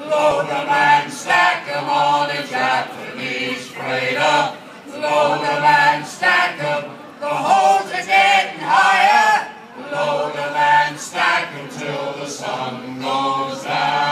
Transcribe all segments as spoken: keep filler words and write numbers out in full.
Load them and stack them on a Japanese freighter. Load them and stack them, the holes are getting higher. Load them and stack them till the sun goes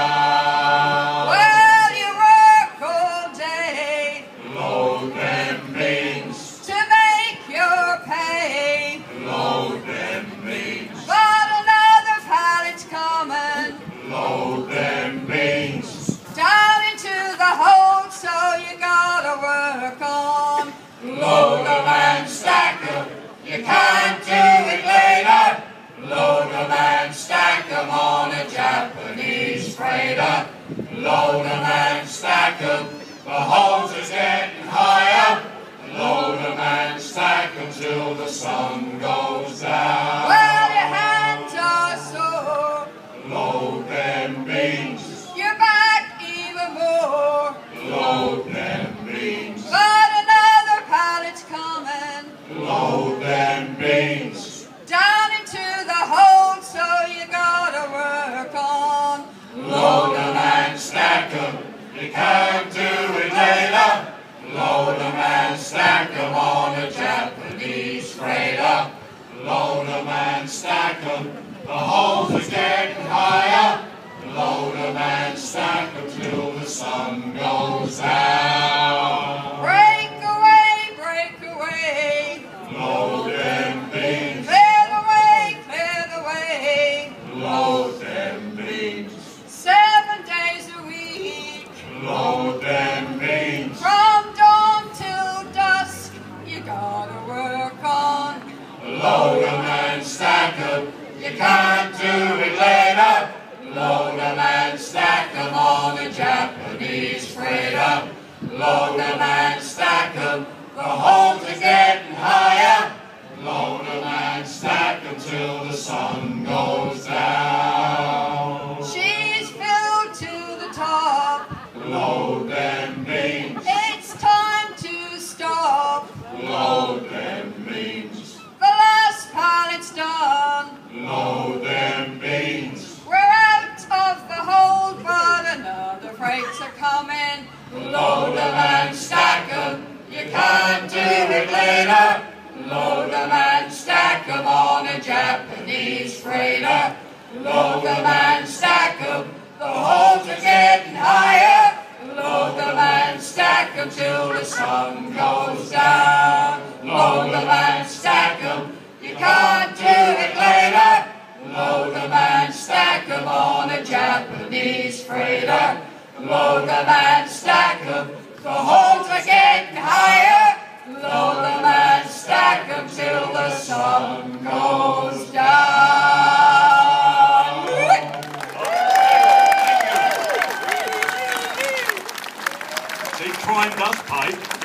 down. Well, you work all day, load them beans, to make your pay. Load them beans, But another pallet's coming, load them beans, down into the hole, so you gotta work on. load them and stack them, you can't do it later. Load them and stack them on a Japanese freighter. Load them and stack them, the holes is getting higher. Load them and stack them till the sun goes down. Well, your hands are sore, Load them beans, your back even more. load them beans, But another pallet's coming, load them beans, down into the hole, so you gotta work on. load them and stack them, you can't do it later. Load them and stack them on a Japanese freighter. Load them and stack them, the holes are getting higher. Load them and stack them till the sun goes down. Break away, break away, Load them beans, clear the way, clear the way. load them beans, Seven days a week, load them beans, from dawn till dusk, you gotta work on. load them and stack them, you can't do it later. Load them and stack them on a Japanese freighter. Load them and stack them, the holes are getting higher. Load them and stack them till the sun goes down. She's filled to the top, Load them beans, it's time to stop. load them beans, The last pallet's done, load them beans, we're out of the hole, but another freight's are coming. load them and stack them, you can't do it later. Load them and stack them on a Japanese freighter. Load them and stack them, the holes are getting higher. Load them and stack them till the sun goes down. Load them and stack them, you can't do it later. Load them and stack them on a Japanese freighter. Load them and stack them, the holes are getting higher. Load them and stack them till the sun goes down. See, crime does pay.